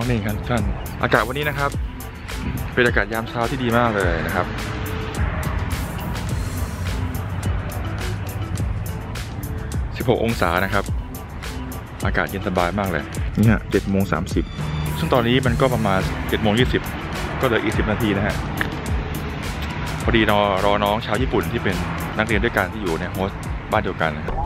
นี่ครับท่านอากาศวันนี้นะครับเป็นอากาศยามเช้าที่ดีมากเลยนะครับ16 องศานะครับอากาศเย็นสบายมากเลยเนี่ย7:30ซึ่งตอนนี้มันก็ประมาณ7:20ก็เหลืออีก10 นาทีนะฮะพอดีรอน้องชาวญี่ปุ่นที่เป็นนักเรียนด้วยกันที่อยู่ในโฮสต์บ้านเดียวกันนะครับ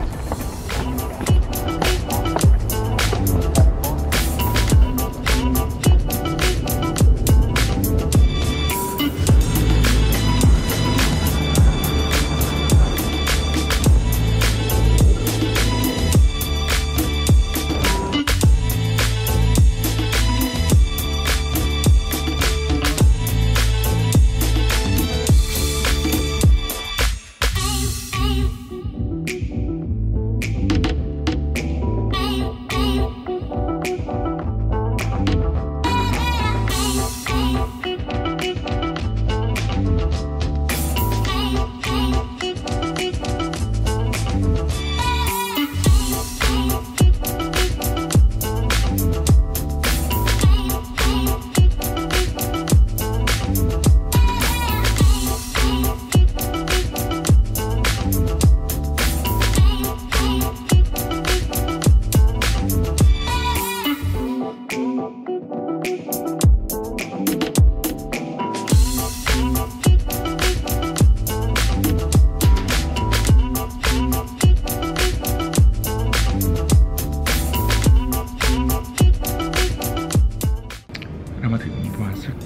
มาถึงประมาณสัก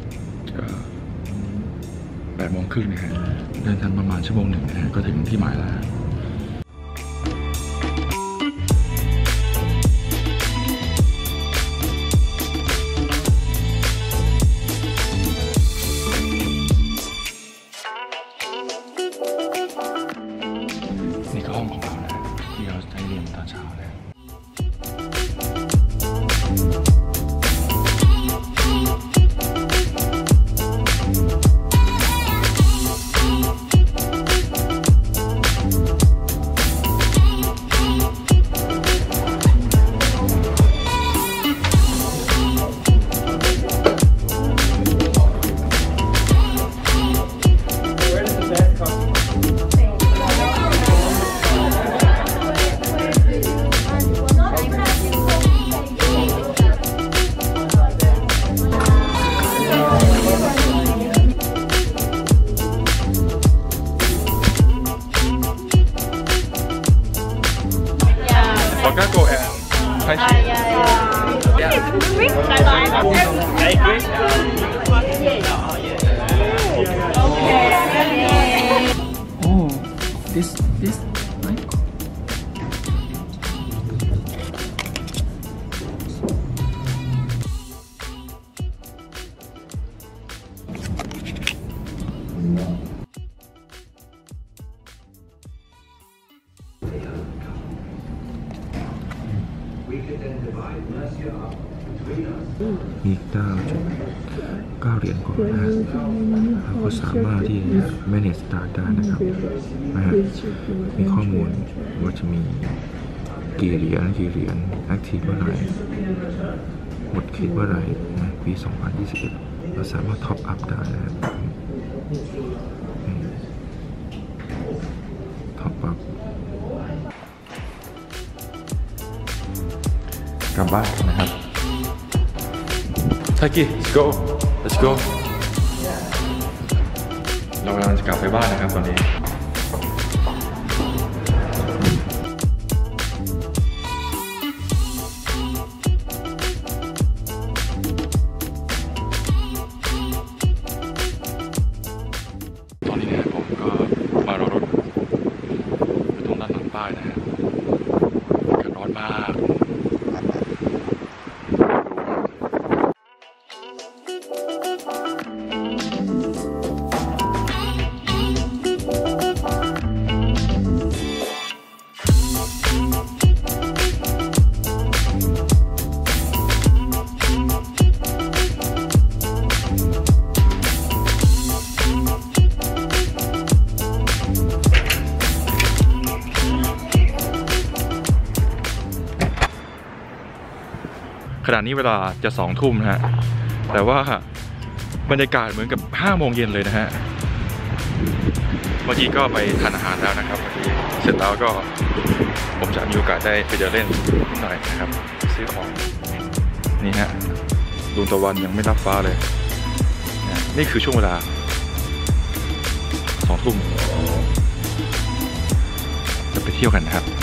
8:30นะฮะเดินทางประมาณ1 ชั่วโมงนะฮะก็ถึงที่หมายแล้วนี่ก็ห้องของเรานะที่เราได้เรียนตอนเช้าเลยGo and Oh, this right? มี9 เหรียญก่อนนะฮะเราก็สามารถที่จะ manage start ได้นะครับนะฮะมีข้อมูลว่าจะมีกี่เหรียญactive เมื่อไหร่หมดคิดเมื่อไหร่นะปี 2021เราสามารถ top up ได้นะครับ top up กลับบ้านนะครับTaki, let's go เรากำลังจะกลับไปบ้านนะครับตอนนี้เนี่ยผมก็มารอรถอยู่ตรงด้านหลังป้ายนะฮะอากาศร้อนมาก โขณะนี้เวลาจะ2 ทุ่มนะฮะแต่ว่าบรรยากาศเหมือนกับ5 โมงเย็นเลยนะฮะเมื่อกี้ก็ไปทานอาหารแล้วนะครับเสร็จแล้วก็ผมจะมีโอกาสได้ไปเดินเล่นหน่อยนะครับซื้อของนี่ฮะดวงตะวันยังไม่รับฟ้าเลยนี่คือช่วงเวลา2 ทุ่มจะไปเที่ยวกันนะครับ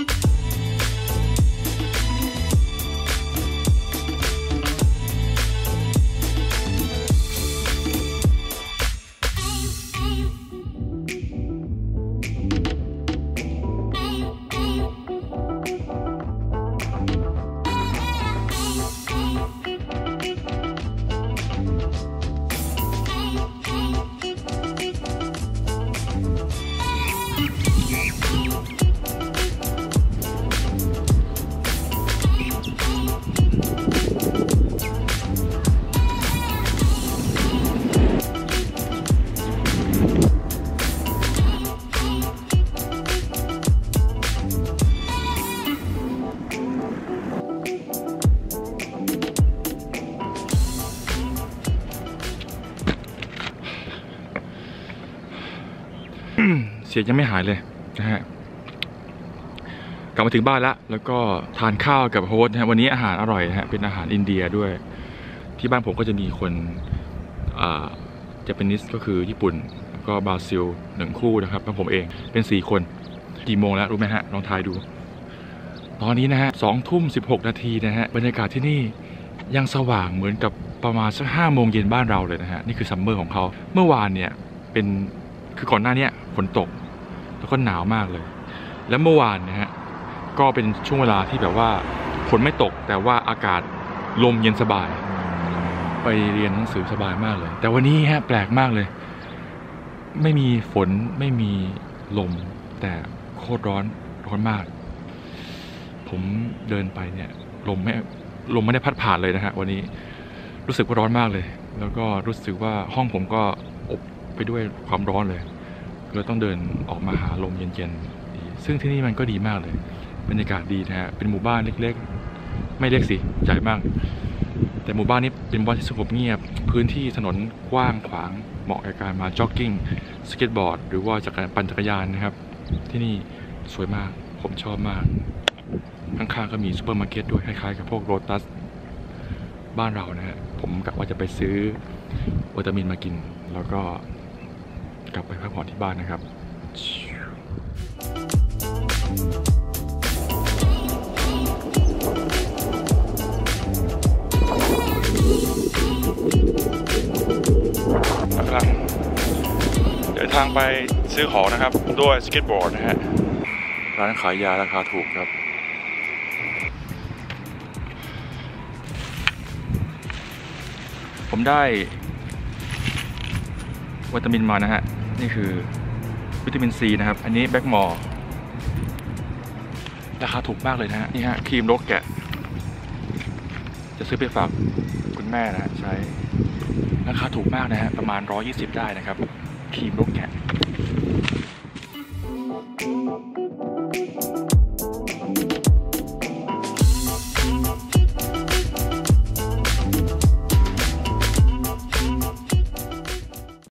เสียยังไม่หายเลยนะฮะกลับมาถึงบ้านแล้วก็ทานข้าวกับโฮสต์นะฮะวันนี้อาหารอร่อยนะฮะเป็นอาหารอินเดียด้วยที่บ้านผมก็จะมีคนเจแปนิสก็คือญี่ปุ่นแล้วก็บราซิล1 คู่นะครับแล้วผมเองเป็น4 คนกี่โมงแล้วรู้ไหมฮะลองทายดูตอนนี้นะฮะ2 ทุ่ม 16 นาทีนะฮะบรรยากาศที่นี่ยังสว่างเหมือนกับประมาณสัก5 โมงเย็นบ้านเราเลยนะฮะนี่คือซัมเมอร์ของเขาเมื่อวานเนี่ยคือก่อนหน้านี้ฝนตกแล้วก็หนาวมากเลยแล้วเมื่อวานนะฮะก็เป็นช่วงเวลาที่แบบว่าฝนไม่ตกแต่ว่าอากาศลมเย็นสบายไปเรียนหนังสือสบายมากเลยแต่วันนี้ฮะแปลกมากเลยไม่มีฝนไม่มีลมแต่โคตรร้อนมากผมเดินไปเนี่ยลมไม่ได้พัดผ่านเลยนะฮะวันนี้รู้สึกว่าร้อนมากเลยแล้วก็รู้สึกว่าห้องผมก็อบไปด้วยความร้อนเลยเลยต้องเดินออกมาหาลมเย็นๆซึ่งที่นี่มันก็ดีมากเลยบรรยากาศดีนะฮะเป็นหมู่บ้านเล็กๆไม่เล็กสิใหญ่มากแต่หมู่บ้านนี้เป็นหมู่บ้านที่สงบเงียบพื้นที่ถนนกว้างขวางเหมาะกับการมาจ็อกกิ้งสเก็ตบอร์ดหรือว่าปั่นจักรยานนะครับที่นี่สวยมากผมชอบมากข้างๆก็มีซูเปอร์มาร์เก็ตด้วยคล้ายๆกับพวกโรตัสบ้านเรานะฮะผมกะว่าจะไปซื้อวิตามินมากินแล้วก็กลับไปพักผ่อนที่บ้านนะครับเดินทางไปซื้อของนะครับด้วยสเก็ตบอร์ดนะฮะร้านขายยาราคาถูกครับผมได้วิตามินมานะฮะนี่คือวิตามินซีนะครับอันนี้แบ็กมอร์ราคาถูกมากเลยนะฮะนี่ฮะครีมโรคแกะจะซื้อไปฝากคุณแม่นะฮะใช้ราคาถูกมากนะฮะประมาณ120ได้นะครับครีมโรคแกะ